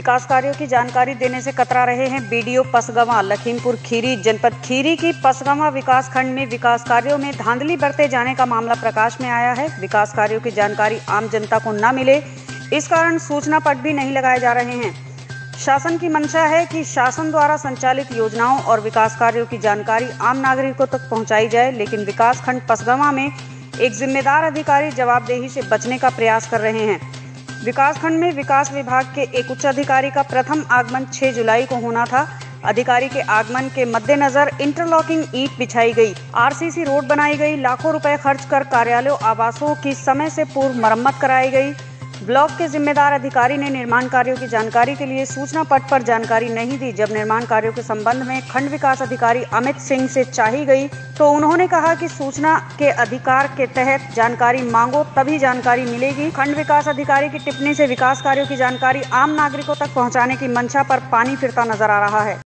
विकास कार्यों की जानकारी देने से कतरा रहे हैं बीडीओ पसगवां। लखीमपुर खीरी जनपद खीरी की पसगवां विकास खंड में विकास कार्यों में धांधली बरते जाने का मामला प्रकाश में आया है। विकास कार्यों की जानकारी आम जनता को न मिले, इस कारण सूचना पट भी नहीं लगाए जा रहे हैं। शासन की मंशा है कि शासन द्वारा संचालित योजनाओं और विकास कार्यों की जानकारी आम नागरिकों तक पहुंचाई जाए, लेकिन विकास खंड पसगवां में एक जिम्मेदार अधिकारी जवाबदेही से बचने का प्रयास कर रहे हैं। विकास खंड में विकास विभाग के एक उच्च अधिकारी का प्रथम आगमन 6 जुलाई को होना था। अधिकारी के आगमन के मद्देनजर इंटरलॉकिंग ईंट बिछाई गई, आरसीसी रोड बनाई गई, लाखों रुपए खर्च कर कार्यालयों आवासों की समय से पूर्व मरम्मत कराई गई। ब्लॉक के जिम्मेदार अधिकारी ने निर्माण कार्यों की जानकारी के लिए सूचना पट पर जानकारी नहीं दी। जब निर्माण कार्यों के संबंध में खंड विकास अधिकारी अमित सिंह से चाही गई तो उन्होंने कहा कि सूचना के अधिकार के तहत जानकारी मांगो, तभी जानकारी मिलेगी। खंड विकास अधिकारी की टिप्पणी से विकास कार्यों की जानकारी आम नागरिकों तक पहुंचाने की मंशा पर पानी फिरता नजर आ रहा है।